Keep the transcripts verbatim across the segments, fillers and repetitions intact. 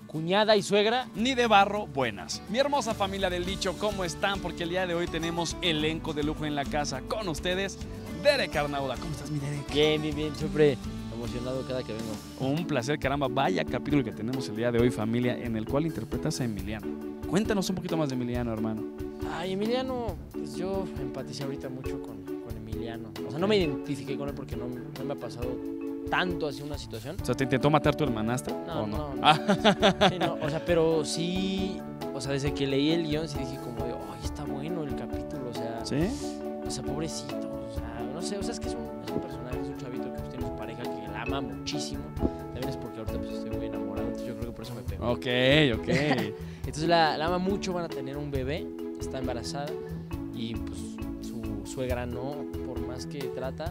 cuñada y suegra. Ni de barro, buenas. Mi hermosa familia del dicho, ¿cómo están? Porque el día de hoy tenemos elenco de lujo en la casa. Con ustedes, Derek Arnauda. ¿Cómo estás, mi Derek? Bien, bien, bien. Siempre emocionado cada que vengo. Un placer, caramba. Vaya capítulo que tenemos el día de hoy, familia, en el cual interpretas a Emiliano. Cuéntanos un poquito más de Emiliano, hermano. Ay, Emiliano, pues yo empaticé ahorita mucho con, con Emiliano. O sea, no me identifiqué con él porque no, no me ha pasado tanto así una situación. O sea, ¿te intentó matar tu hermanastra? No, ¿o no? no, no. Ah. Sí, no. O sea, pero sí, o sea, desde que leí el guión sí dije como de, ay, está bueno el capítulo, o sea, ¿Sí? o sea, pobrecito, o sea, no sé, o sea, es que es un, es un personaje, es un chavito que pues, tiene su pareja que la ama muchísimo. También es porque ahorita pues estoy muy enamorado, entonces yo creo que por eso me pegó. Ok, ok. Entonces la, la ama mucho, van a tener un bebé, está embarazada y pues su suegra no, por más que trata,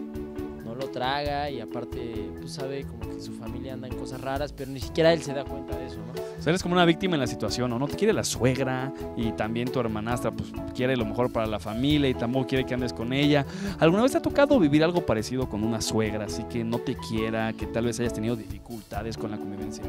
no lo traga y aparte pues sabe como que su familia anda en cosas raras, pero ni siquiera él se da cuenta de eso, ¿no? O sea, eres como una víctima en la situación, ¿no? No te quiere la suegra y también tu hermanastra, pues quiere lo mejor para la familia y tampoco quiere que andes con ella. ¿Alguna vez te ha tocado vivir algo parecido con una suegra, así que no te quiera, que tal vez hayas tenido dificultades con la convivencia?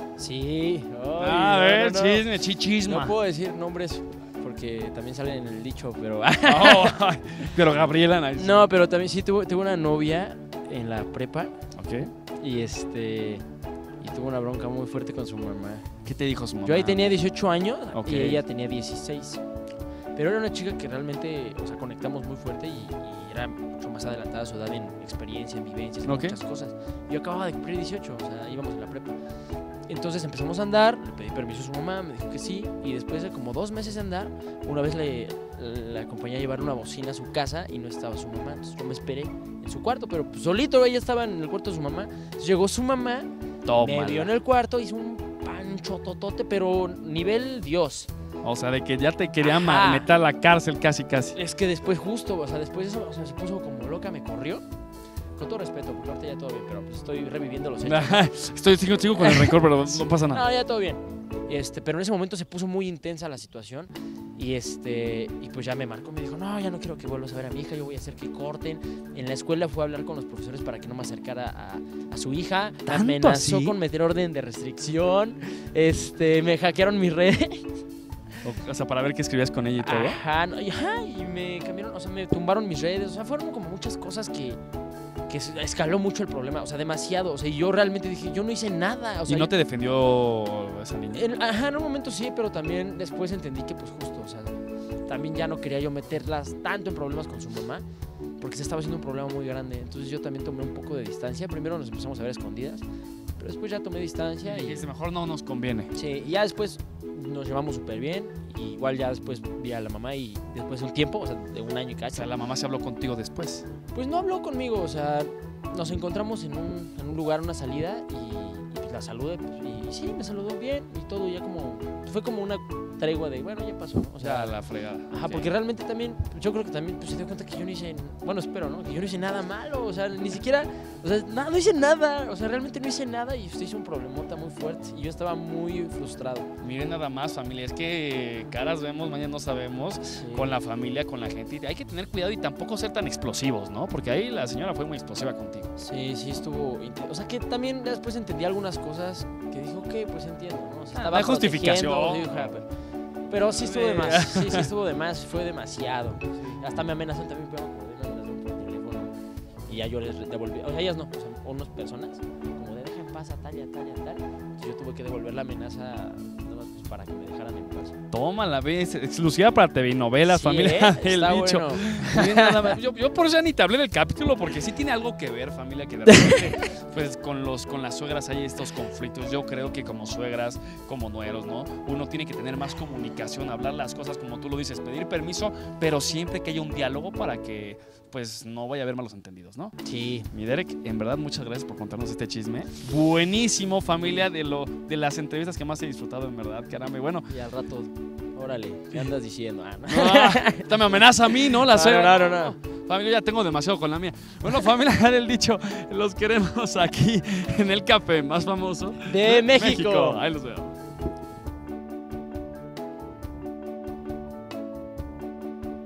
Sí. Ay, a no, ver, no, no. chisme, chichisma. No puedo decir nombres porque también salen en el dicho, pero... Oh, pero Gabriela... Nice. No, pero también sí tuve, tuve una novia en la prepa Ok. y este... y tuvo una bronca muy fuerte con su mamá. ¿Qué te dijo su mamá? Yo ahí tenía dieciocho años Ok. y ella tenía dieciséis. Pero era una chica que realmente, o sea, conectamos muy fuerte y, y era mucho más adelantada a su edad en experiencia, en vivencias, en Ok. muchas cosas. Yo acababa de cumplir dieciocho, o sea, íbamos en la prepa. Entonces empezamos a andar, le pedí permiso a su mamá, me dijo que sí, y después de como dos meses de andar, una vez le, le acompañé a llevar una bocina a su casa y no estaba su mamá. Entonces yo me esperé en su cuarto, pero pues, solito ella estaba en el cuarto de su mamá. Entonces llegó su mamá, Tómala. me vio en el cuarto, hizo un pancho totote, pero nivel Dios. O sea, de que ya te quería Ajá. ma- meter a la cárcel casi, casi. Es que después justo, o sea, después de eso, o sea, se puso como loca, me corrió. Con todo respeto, porque ahorita ya todo bien, pero pues estoy reviviendo los hechos. Estoy sigo, sigo con el rencor, pero no pasa nada. No, ya todo bien. Este, pero en ese momento se puso muy intensa la situación y este y pues ya me marcó, me dijo, no, ya no quiero que vuelvas a ver a mi hija, yo voy a hacer que corten. En la escuela fue a hablar con los profesores para que no me acercara a, a su hija. Me ¿Tanto amenazó así? con meter orden de restricción. Este, me hackearon mis redes. O, o sea, para ver qué escribías con ella y todo. Ajá, no, y, ajá, y me cambiaron, o sea, me tumbaron mis redes. O sea, fueron como muchas cosas que que escaló mucho el problema, o sea, demasiado. O sea, y yo realmente dije, yo no hice nada. O sea, ¿Y no yo- te defendió esa niña? En- ajá, en un momento sí, pero también después entendí que pues justo, o sea, también ya no quería yo meterlas tanto en problemas con su mamá, porque se estaba haciendo un problema muy grande. Entonces yo también tomé un poco de distancia. Primero nos empezamos a ver escondidas, pero después ya tomé distancia Y y, dijiste, mejor no nos conviene. sí, y ya después nos llevamos súper bien. Y igual ya después vi a la mamá y después de un tiempo, o sea, de un año y O cacho, sea, la mamá se habló contigo después. pues no habló conmigo, o sea, nos encontramos en un, en un lugar, una salida, y, y pues la saludé, pues, y, y sí, me saludó bien y todo, ya como, fue como una tregua de, bueno, ya pasó, ¿no? O O sea, sea, la fregada. ajá, Ok. porque realmente también, yo creo que también pues, se dio cuenta que yo no hice, bueno, espero, ¿no? Que yo no hice nada malo, o sea, ni siquiera, o sea, nada, no hice nada, o sea, realmente no hice nada y usted hizo un problemota muy fuerte y yo estaba muy frustrado. Miren nada más, familia, es que caras vemos, mañana no sabemos, Sí. con la familia, con la gente. Y hay que tener cuidado y tampoco ser tan explosivos, ¿no? Porque ahí la señora fue muy explosiva contigo. Sí, sí estuvo, inte- o sea, que también después entendí algunas cosas que dijo, ok, pues entiendo, ¿no? O sea, Ah, estaba no hay justificación. protegiendo, sí, ajá, pero, pero sí estuvo de más, sí, sí estuvo de más, fue demasiado. Sí. Hasta me amenazó también, pero me acordé, me amenazó por teléfono. Y ya yo les devolví, o sea, ellas no, o sea, unas personas, como de deja en paz a tal y a tal y a tal. Entonces yo tuve que devolver la amenaza nada más pues, para que me dejaran en paz. Toma la vez, exclusiva para T V novelas, Sí, familia ¿eh? del Está dicho. bueno. Miren nada más. Yo, yo por eso ya ni te hablé del capítulo, porque sí tiene algo que ver, familia, que de repente, pues con los con las suegras hay estos conflictos. Yo creo que como suegras, como nueros, ¿no? Uno tiene que tener más comunicación, hablar las cosas como tú lo dices, pedir permiso, pero siempre que haya un diálogo para que pues no vaya a haber malos entendidos, ¿no? Sí. Mi Derek, en verdad, muchas gracias por contarnos este chisme. Buenísimo, familia, de lo de las entrevistas que más he disfrutado, en verdad, caramba. Y bueno, Y al rato, órale, ¿qué andas diciendo? Ah, no. ah, esta me amenaza a mí, ¿no? La No, suegra. no, no, no. Familia, ya tengo demasiado con la mía. Bueno, familia del dicho, los queremos aquí en el café más famoso De México. Ahí los veo.